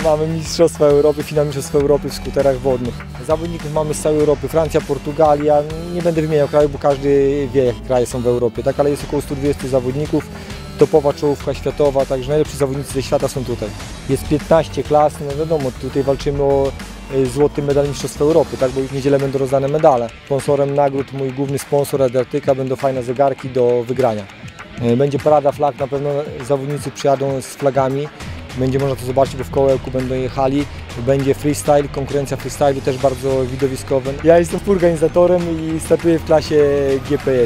mamy Mistrzostwa Europy, finał Mistrzostw Europy w skuterach wodnych. Zawodników mamy z całej Europy, Francja, Portugalia, nie będę wymieniał krajów, bo każdy wie, jakie kraje są w Europie, tak? Ale jest około 120 zawodników, topowa czołówka światowa, także najlepsi zawodnicy ze świata są tutaj. Jest 15 klas, no wiadomo, tutaj walczymy o złoty medal Mistrzostw Europy, tak? Bo już w niedzielę będą rozdane medale. Sponsorem nagród, mój główny sponsor Adriatyka, będą fajne zegarki do wygrania. Będzie parada flag, na pewno zawodnicy przyjadą z flagami. Będzie można to zobaczyć, bo w kołełku będą jechali. Będzie freestyle, konkurencja freestylu też bardzo widowiskowa. Ja jestem organizatorem i startuję w klasie GP1.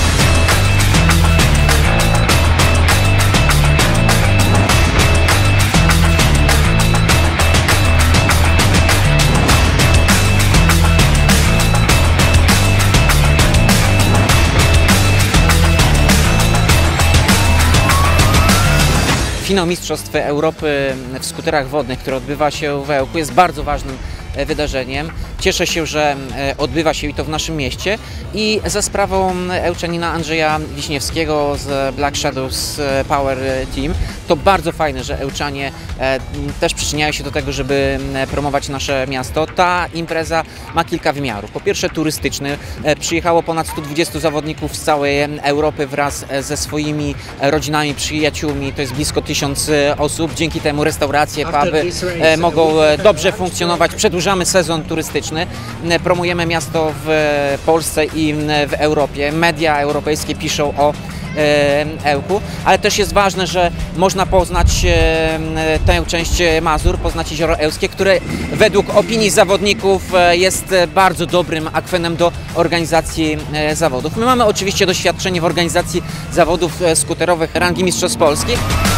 Finał Mistrzostw Europy w skuterach wodnych, który odbywa się w Ełku, jest bardzo ważnym wydarzeniem. Cieszę się, że odbywa się i to w naszym mieście i za sprawą ełczanina Andrzeja Wiśniewskiego z Black Shadows Power Team. To bardzo fajne, że Ełczanie też przyczyniają się do tego, żeby promować nasze miasto. Ta impreza ma kilka wymiarów. Po pierwsze turystyczny. Przyjechało ponad 120 zawodników z całej Europy wraz ze swoimi rodzinami, przyjaciółmi. To jest blisko 1000 osób. Dzięki temu restauracje, puby mogą dobrze funkcjonować. Przedłużamy sezon turystyczny. Promujemy miasto w Polsce i w Europie. Media europejskie piszą o Ełku, ale też jest ważne, że można poznać tę część Mazur, poznać Jezioro Ełskie, które według opinii zawodników jest bardzo dobrym akwenem do organizacji zawodów. My mamy oczywiście doświadczenie w organizacji zawodów skuterowych rangi Mistrzostw Polski.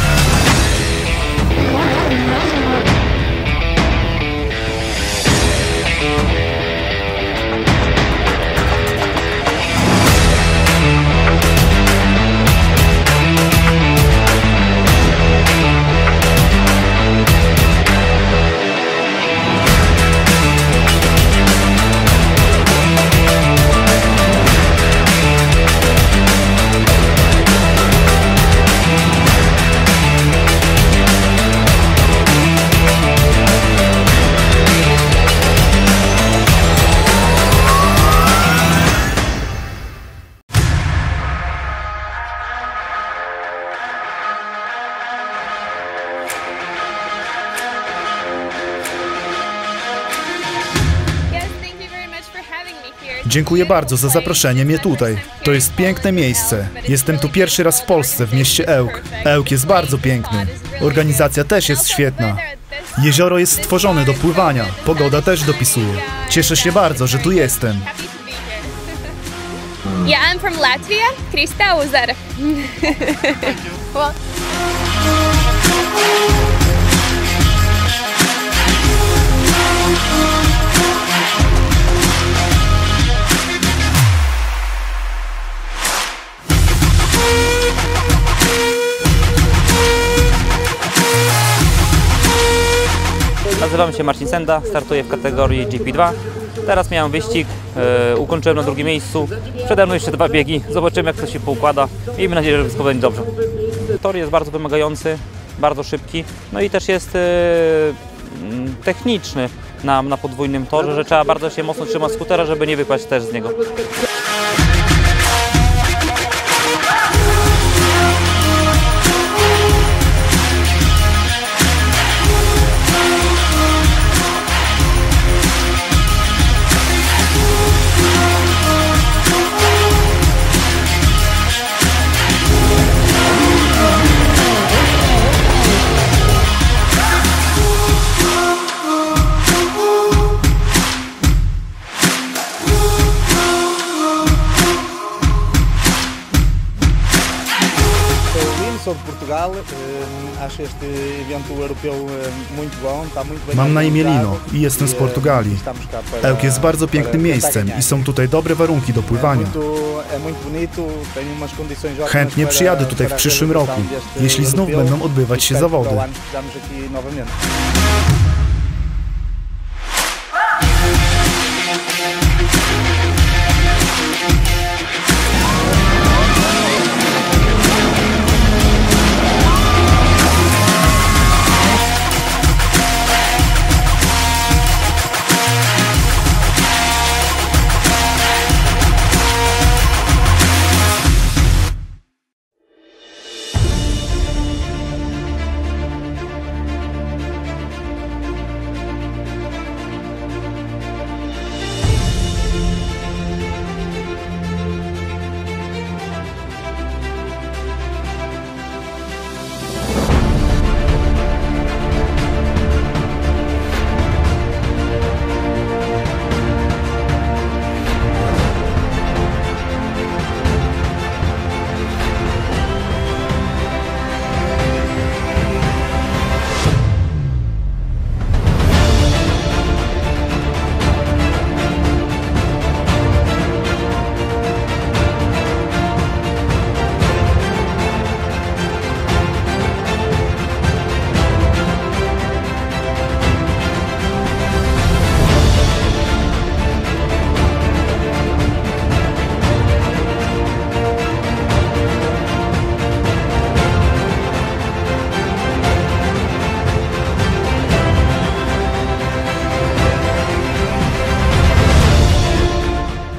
Dziękuję bardzo za zaproszenie mnie tutaj. To jest piękne miejsce. Jestem tu pierwszy raz w Polsce, w mieście Ełk. Ełk jest bardzo piękny. Organizacja też jest świetna. Jezioro jest stworzone do pływania. Pogoda też dopisuje. Cieszę się bardzo, że tu jestem. Yeah, I'm from Latvia. Krista Uzar. Nazywam się Marcin Senda, startuję w kategorii GP2. Teraz miałem wyścig, ukończyłem na drugim miejscu. Przede mną jeszcze 2 biegi, zobaczymy jak to się poukłada. Miejmy nadzieję, że wszystko będzie dobrze. Tor jest bardzo wymagający, bardzo szybki, no i też jest techniczny na podwójnym torze, że trzeba bardzo się mocno trzymać skutera, żeby nie wypaść też z niego. Mam na imię Lino i jestem z Portugalii. Ełk jest bardzo pięknym miejscem i są tutaj dobre warunki do pływania. Chętnie przyjadę tutaj w przyszłym roku, jeśli znów będą odbywać się zawody.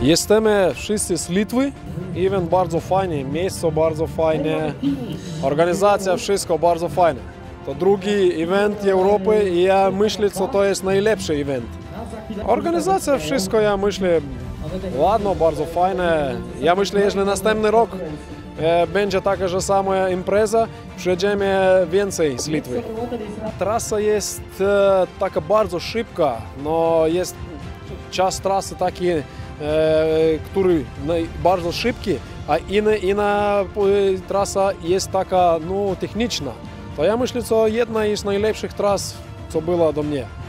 Jesteśmy wszyscy z Litwy. Event bardzo fajny, miejsce bardzo fajne, organizacja, wszystko bardzo fajne. To drugi event Europy i ja myślę, że to jest najlepszy event. Organizacja, wszystko ja myślę, ładno, bardzo fajne. Ja myślę, jeżeli następny rok będzie taka sama impreza, przyjedziemy więcej z Litwy. Trasa jest taka bardzo szybka, no jest czas trasy taki, który bardzo szybki, a inna trasa jest taka techniczna. To ja myślę, że jedna z najlepszych tras, co była do mnie.